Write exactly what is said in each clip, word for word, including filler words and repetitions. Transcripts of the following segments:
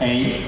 Hej.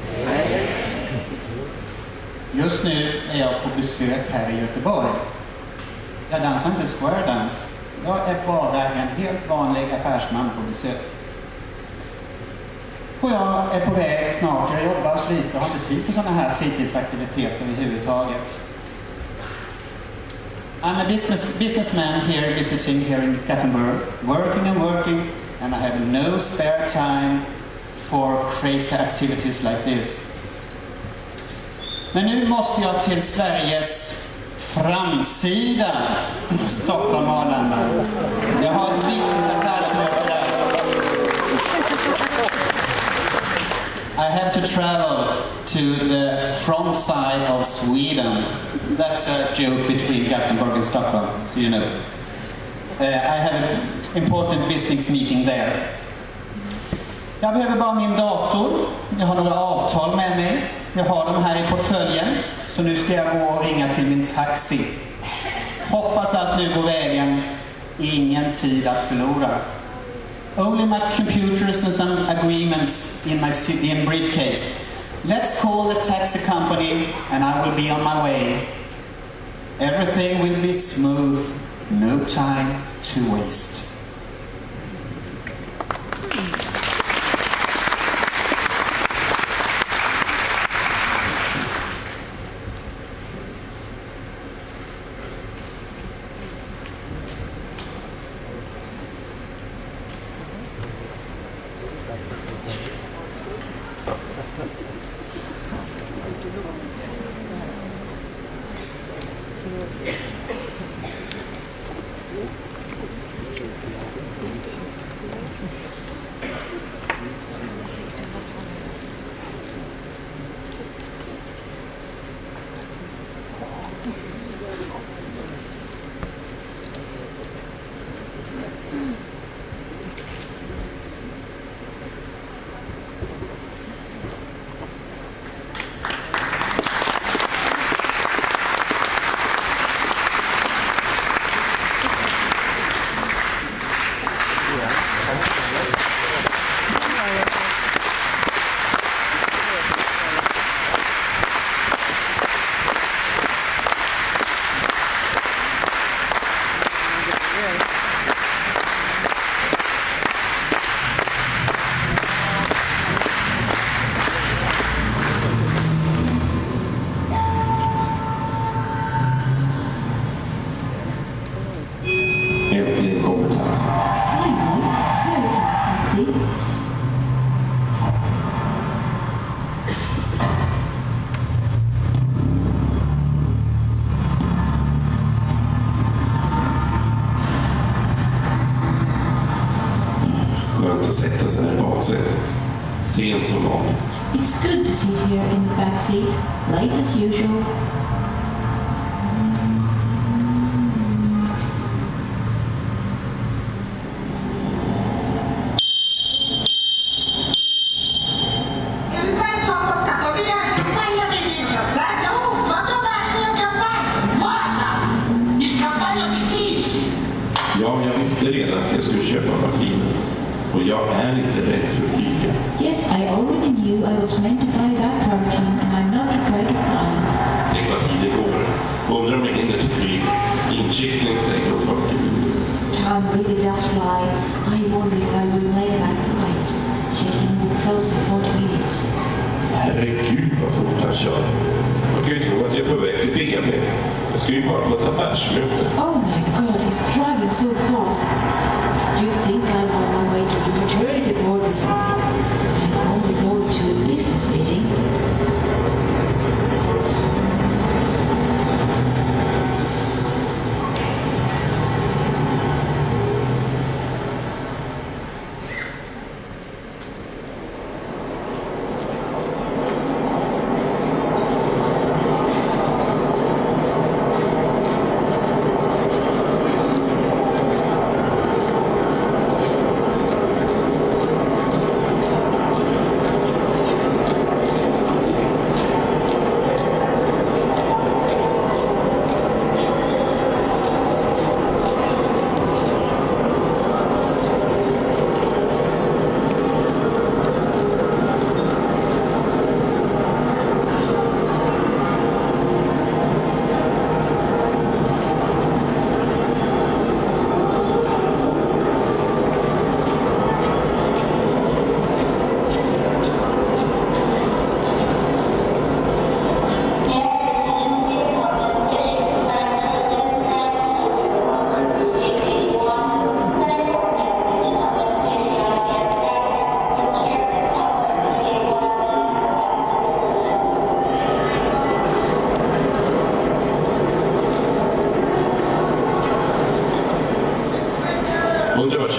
Just nu är jag på besök här i Göteborg. Jag dansar inte square dance. Jag är bara en helt vanlig affärsman på besök. Och jag är på väg snart. Jag jobbar och sliter och har inte tid för sådana här fritidsaktiviteter överhuvudtaget. I'm a business, businessman here visiting here in Gothenburgh, working and working, and I have no spare time for crazy activities like this. Men nu måste jag till Sveriges framsida, Stockholm och Arlanda. Jag har ett viktigt affärsmöte där. I have to travel to the front side of Sweden. That's a joke between Gothenburg and Stockholm, so you know. Uh, I have an important business meeting there. Jag behöver bara min dator. Jag har några avtal med mig. Jag har dem här i portföljen. Så nu ska jag gå och ringa till min taxi. Hoppas att nu går vägen. Ingen tid att förlora. Only my computers and some agreements in my in briefcase. Let's call the taxi company and I will be on my way. Everything will be smooth. No time to waste. It's good to sit here in the back seat, late as usual. Ja, jag visste redan att jag skulle köpa maskinen. Och jag är inte rädd för att flyga. Yes, I already knew I was meant to buy that perfume and I'm not afraid of flying. Tänk vad tid det går. Undrar om jag hinner till flyg. Incheckning stänger om fyrtio minuter. Time really does fly. I wonder if I will make that flight. Checking will close in forty minutes. Herregud vad fort han kör. Man kan ju tro att jag är på väg till B M. Jag ska ju bara på ett affärsmöte. Oh my god, he's driving so fast. You think I'm on my way to the maternity ward or something? I'm only going to a business meeting.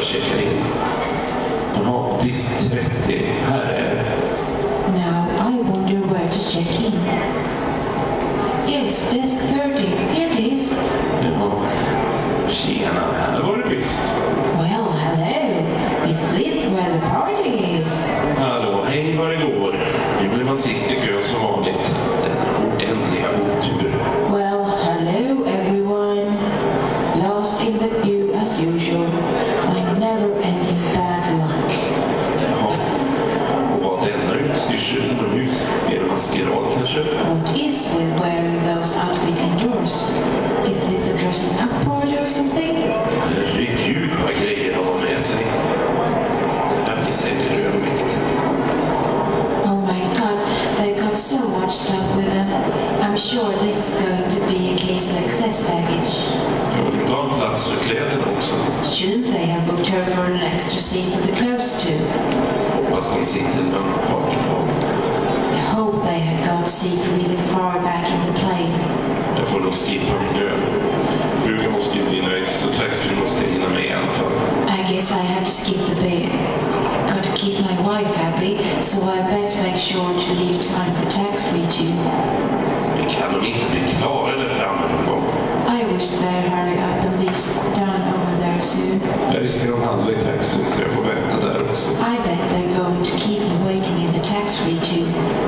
checkar in. Jaha, disk trettio. Här är det. Now I wonder where to check in. Yes, desk thirty. Here it is. Jaha. Tjena, här var det visst. Well, hello. Is this where the party is? Hallå, hej vad det går. Nu blir man sist i kö som vanligt. Den oändliga otur. Well, hello everyone. Lost in the queue as usual. My never-ending bad luck. Jaha. Och vad denna utstyrsel inomhus? Är det maskerad kanske? What is with wearing those outfit indoors? Is this a dressing up party or something? Herregud vad grejer de har med sig. Det här blir säkert rövigt. Oh my god, they got so much stuff with them. I'm sure this is going to be a case of excess baggage. Kan de inte ha plats för kläderna också? Shouldn't they have booked her for an extra seat for the clothes too? Hoppas hon sitter långt bakifrån. I hope they had got seat really far back in the plane. Jag får nog skippa min öl. Frugan måste ju bli nöjd så taxfree måste jag hinna med i alla fall. I guess I have to skip the beer. Got to keep my wife happy, so I best make sure to leave time for tax-free too. Men kan de inte bli klara där framme någon gång? I wish they'd hurry up and be done over there soon. Jag ska de handla i taxin så jag får vänta där också. I bet they're going to keep me waiting in the tax-free too.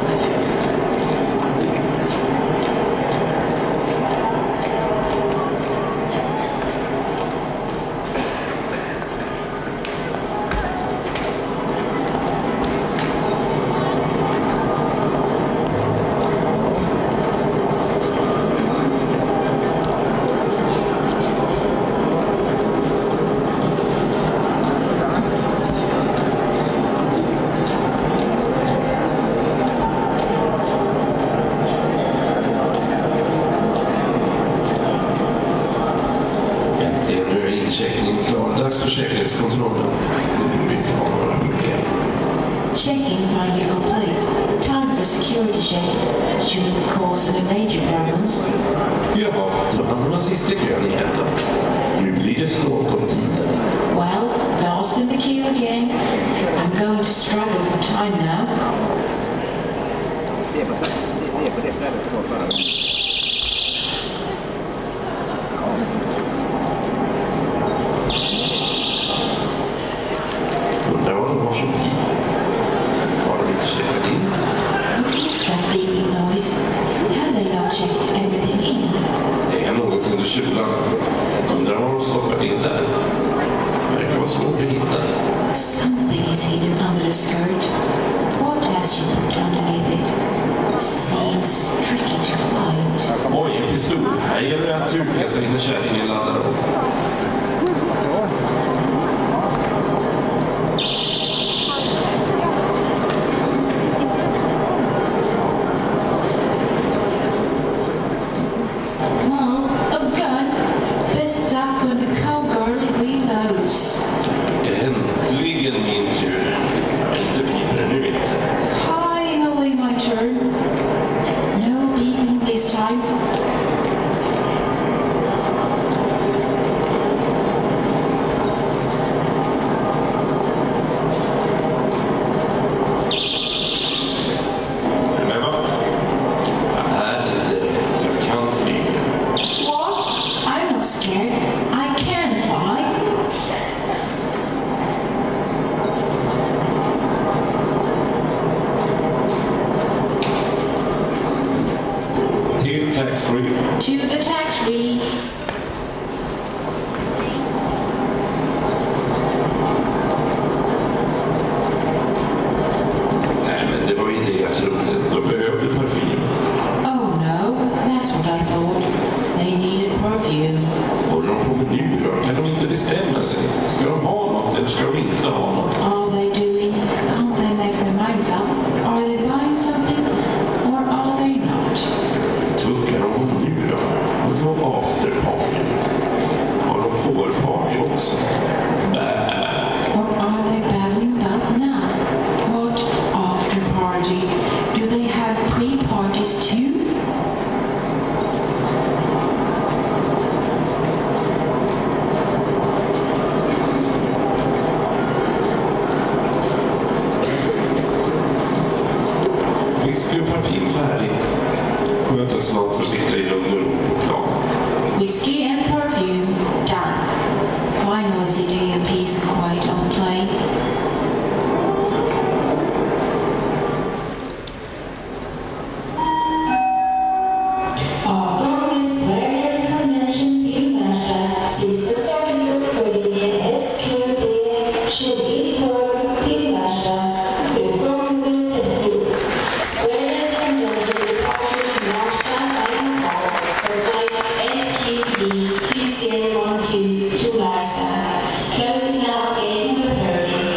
Check-in finally complete. Time for security check. Shouldn't cause any major problems. Jaha, då hamnar man sist i kön igen då. Nu blir det snålt om tiden. Well, lost in the queue again. I'm going to struggle for time now. Det är på det stället som var förra gången. Undrar vad de har som bil. Har de inte checkat in? What is that beeping noise? Have they not checked everything in? Det är något under kylan. Undrar vad de stoppat in där. Verkar vara svårt att hitta. Something is hidden under the skirt. What has she put underneath it? Seems tricky to find. Oj, en pistol. Här gäller det att ruka sig när kärringen laddar om. Mom, a gun. Best stop when the cowgirl reloads. Äntligen min tur. Jag är inte piper nu inte. Finally my turn. No beeping this time. Men vad? Jag är inte rädd. Jag kan flyga. What? I'm not scared. I can fly. Till tax-free. To the tax-free. Nej, men det var ju det jag trodde. Då behövde parfym. Oh no, that's what I thought. They needed perfume. Håller de på med nu då? Kan de inte bestämma sig? Ska de ha något eller ska de inte ha något? Are they doing? Can't they make their minds up? Are they buying something? Or are they not? Tuggar de om nu då? Och då afterparty. Har de fårparty också? Bä. What are they babbling about now? What after party? Do they have pre-parties too? whisky och parfym färdigt. Skötelsman får sitta i lugn och ro på planet. Whiskey and perfume done. Finally sitting in peace and quiet on the plane. Dagens Sveriges convention till Märsta, sista startgrupp för linjen S Q D tjugo tolv till Märsta, utgång trettio. Sveriges convention departure to Märsta and Hall for flight S Q D two zero one two to Märsta, closing out gate number thirty.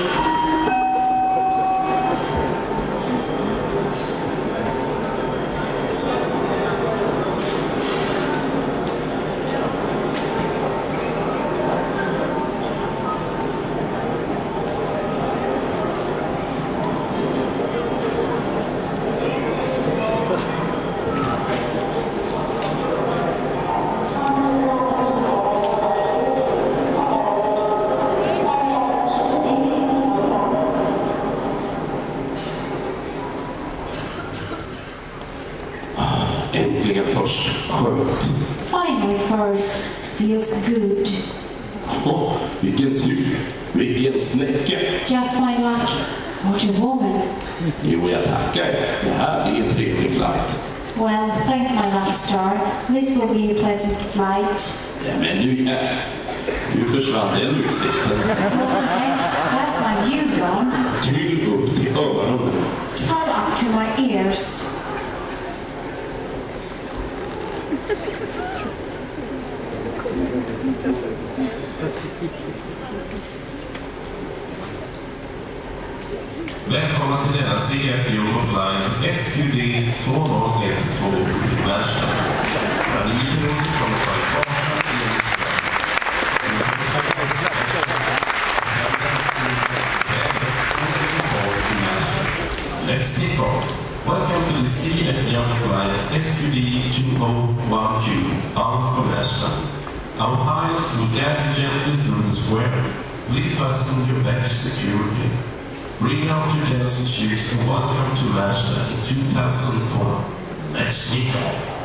Äntligen först. Skönt. Finally first. Feels good. Åh, vilken tur. Vilken snäcka. Just my luck. What a woman. Jo, jag tackar. Det här är en trevlig flight. Well, thank my lucky star. This will be a pleasant flight. Ja, men du, äh, du försvann den utsikten. Well, heck, that's my view gone. Till upp till öronen. Turn up to my ears. Välkomna till denna C F Euroflight S Q D två noll ett två till Märsta. Let's take off. Welcome to the C F Euroflight S Q D two oh one two, bound for Märsta. Our pilots will guide you gently through the square. Please fasten your badge securely. Bring out your pencil sheets and welcome to Märsta in two thousand four. Let's take off.